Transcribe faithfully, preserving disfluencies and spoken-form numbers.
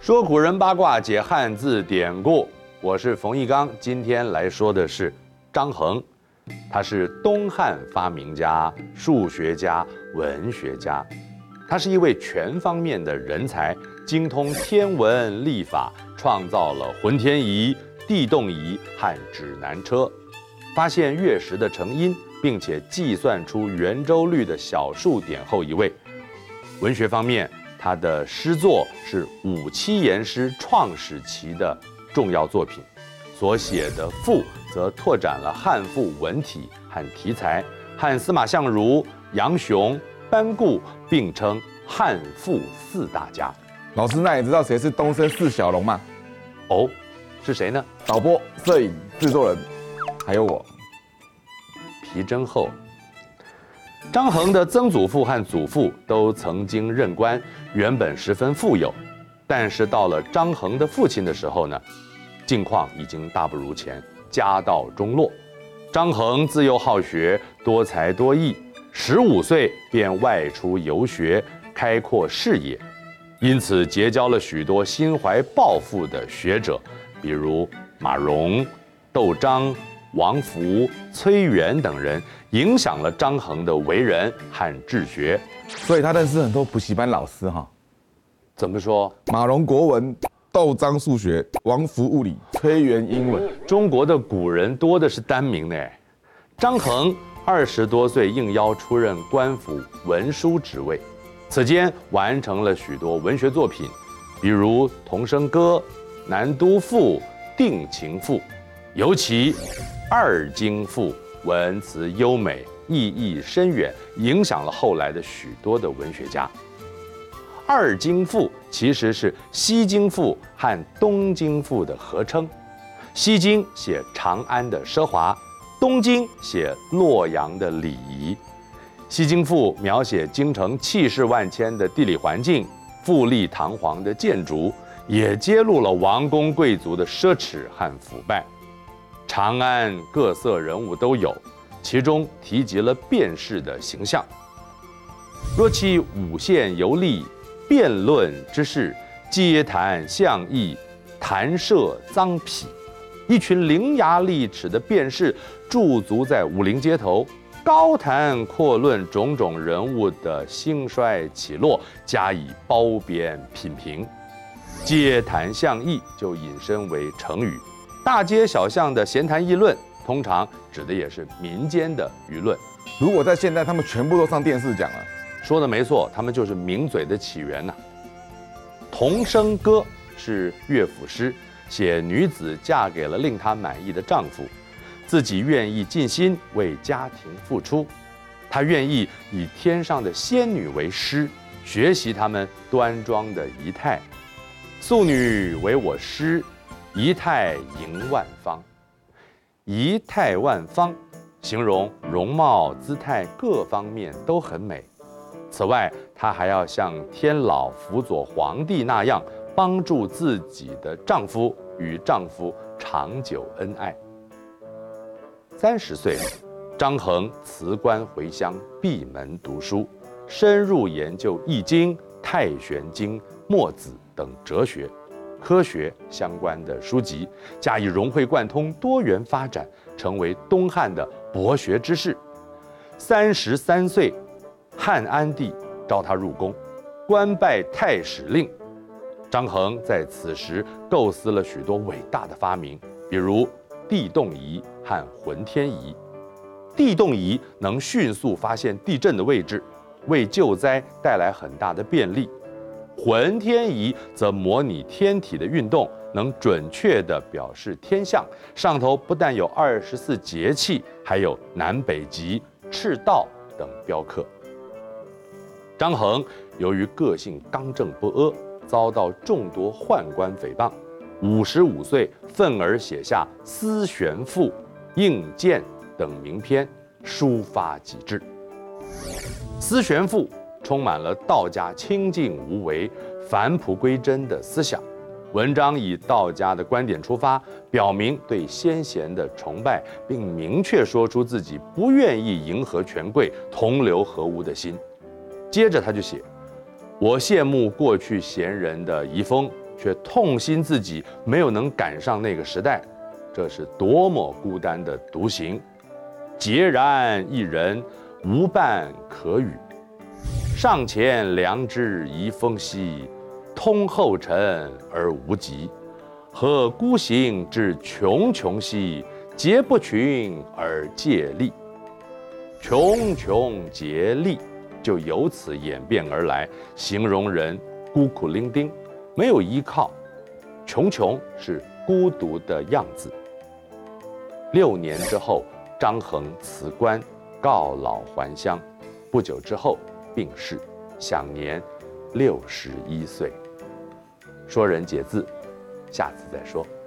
说古人八卦，解汉字典故。我是冯翊纲，今天来说的是张衡。他是东汉发明家、数学家、文学家，他是一位全方面的人才，精通天文历法，创造了浑天仪、地动仪和指南车，发现月食的成因，并且计算出圆周率的小数点后一位。文学方面，他的诗作是五七言诗创始期的重要作品，所写的赋则拓展了汉赋文体和题材，和司马相如、杨雄、班固并称汉赋四大家。 老师，那你知道谁是东升四小龙吗？ 哦，是谁呢？ 导播、摄影、制作人，还有我。 皮真厚。张衡的曾祖父和祖父都曾经任官，原本十分富有，但是到了张衡的父亲的时候呢，境况已经大不如前，家道中落。张衡自幼好学，多才多艺，十五岁便外出游学，开阔视野，因此结交了许多心怀抱负的学者，比如马融、窦章、王弗、崔元等人，影响了张衡的为人和治学。 所以他认识很多补习班老师哈。 怎么说？ 马融国文，窦章数学，王弗物理，崔元英文。 中国的古人多的是单名呢。张衡二十多岁应邀出任官府文书职位，此间完成了许多文学作品，比如《童声歌》《南都赋》《定情赋》，尤其《二京赋》文辞优美，意义深远，影响了后来的许多的文学家。二京赋其实是西京赋和东京赋的合称，西京写长安的奢华，东京写洛阳的礼仪。西京赋描写京城气势万千的地理环境，富丽堂皇的建筑，也揭露了王公贵族的奢侈和腐败。长安各色人物都有，其中提及了辩士的形象。若其五线游历，辩论之事，街谈巷议，谈射臧否，一群伶牙俐齿的辩士驻足在武林街头，高谈阔论种种人物的兴衰起落，加以褒贬品评。街谈巷议就引申为成语，大街小巷的闲谈议论，通常指的也是民间的舆论。 如果在现在，他们全部都上电视讲了。 说的没错，他们就是名嘴的起源呐、啊。童声歌是乐府诗，写女子嫁给了令她满意的丈夫，自己愿意尽心为家庭付出，她愿意以天上的仙女为师，学习她们端庄的仪态。素女为我师，仪态盈万方。仪态万方，形容容貌姿态各方面都很美。此外，她还要像天老辅佐皇帝那样，帮助自己的丈夫与丈夫长久恩爱。三十岁，张衡辞官回乡，闭门读书，深入研究《易经》《太玄经》《墨子》等哲学、科学相关的书籍，加以融会贯通，多元发展，成为东汉的博学之士。三十三岁，汉安帝召他入宫，官拜太史令。张衡在此时构思了许多伟大的发明，比如地动仪和浑天仪。地动仪能迅速发现地震的位置，为救灾带来很大的便利。浑天仪则模拟天体的运动，能准确地表示天象。上头不但有二十四节气，还有南北极、赤道等标刻。张衡由于个性刚正不阿，遭到众多宦官诽谤。五十五岁，愤而写下《思玄赋》《应鉴》等名篇，抒发己志。《思玄赋》充满了道家清净无为、返璞归真的思想。文章以道家的观点出发，表明对先贤的崇拜，并明确说出自己不愿意迎合权贵、同流合污的心。接着他就写：我羡慕过去贤人的遗风， 却痛心自己没有能赶上那个时代，这是多么孤单的独行。孑然一人，无伴可语。上前良知宜风息，通后尘而无极。何孤行至穷穷兮，结不群而戒利。穷穷竭力，就由此演变而来，形容人孤苦伶仃，没有依靠。穷穷是孤独的样子。六年之后，张衡辞官，告老还乡。不久之后病逝，享年六十一岁。说人解字，下次再说。